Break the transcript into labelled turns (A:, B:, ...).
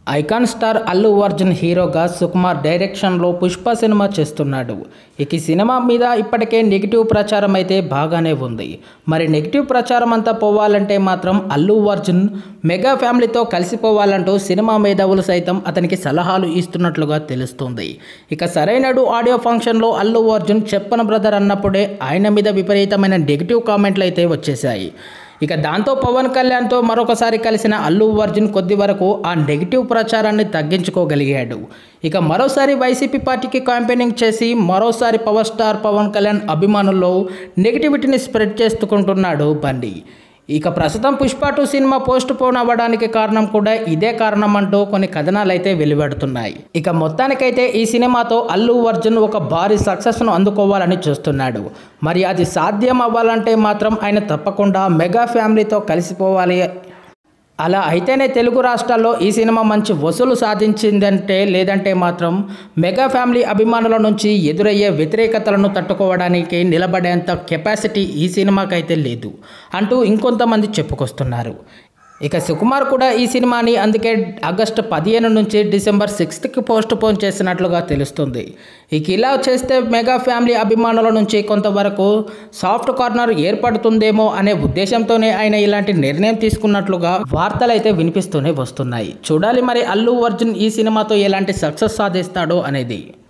A: Icon star Allu Arjun హీరోగా సుకుమార్ డైరెక్షన్లో Pushpa cinema చేస్తున్నాడు. ఇక ఈ సినిమా మీద ఇప్పటికే నెగిటివ్ ప్రచారం అయితే బాగానే ఉంది. మరి నెగిటివ్ ప్రచారం అంతా పోవాలంటే మాత్రం అల్లు అర్జున్ మెగా ఫ్యామిలీతో కలిసిపోవాలంటూ సినిమా మేధావులు సైతం అతనికి సలహాలు ఇస్తున్నట్లుగా తెలుస్తుంది. ఇక సరైనడు ఆడియో ఫంక్షన్లో అల్లు అర్జున్ చెప్పన బ్రదర్ అన్నప్పుడే ఆయన మీద విపరీతమైన నెగిటివ్ కామెంట్లు అయితే వచ్చేసాయి. ఇక దాంతో పవన్ కళ్యాణ్తో మరొకసారి కలిసిన అల్లు అర్జున్ కొద్ది వరకు ఆ నెగిటివ్ ప్రచారాన్ని తగ్గించుకోగలిగాడు. ఇక మరోసారి వైసీపీ పార్టీకి క్యాంపెయినింగ్ చేసి మరోసారి పవర్ స్టార్ పవన్ కళ్యాణ్ అభిమానుల్లో నెగిటివిటీని స్ప్రెడ్ చేసుకుంటున్నాడు బండి. ఇక ప్రస్తుతం పుష్ప 2 సినిమా పోస్ట్ పోన్ అవ్వడానికి కారణం కూడా ఇదే కారణం అంటూ కొన్ని కథనాలు అయితే వెలువడుతున్నాయి. ఇక మొత్తానికైతే ఈ సినిమాతో అల్లు అర్జున్ ఒక భారీ సక్సెస్ను అందుకోవాలని చూస్తున్నాడు. మరి అది సాధ్యం అవ్వాలంటే మాత్రం ఆయన తప్పకుండా మెగా ఫ్యామిలీతో కలిసిపోవాలి. అలా అయితేనే తెలుగు రాష్ట్రాల్లో ఈ సినిమా మంచి వసూలు సాధించిందంటే, లేదంటే మాత్రం మెగా ఫ్యామిలీ అభిమానుల నుంచి ఎదురయ్యే వ్యతిరేకతలను తట్టుకోవడానికి నిలబడేంత కెపాసిటీ ఈ సినిమాకైతే లేదు అంటూ ఇంకొంతమంది చెప్పుకొస్తున్నారు. ఇక సుకుమార్ కూడా ఈ సినిమాని అందుకే ఆగస్టు 15 నుంచి డిసెంబర్ 6కి పోస్ట్ పోన్ చేసినట్లుగా తెలుస్తుంది. ఇక ఇలా చేస్తే మెగా ఫ్యామిలీ అభిమానుల నుంచి కొంతవరకు సాఫ్ట్ కార్నర్ ఏర్పడుతుందేమో అనే ఉద్దేశంతోనే ఆయన ఇలాంటి నిర్ణయం తీసుకున్నట్లుగా వార్తలు అయితే వినిపిస్తూనే వస్తున్నాయి. చూడాలి మరి అల్లు అర్జున్ ఈ సినిమాతో ఎలాంటి సక్సెస్ సాధిస్తాడో అనేది.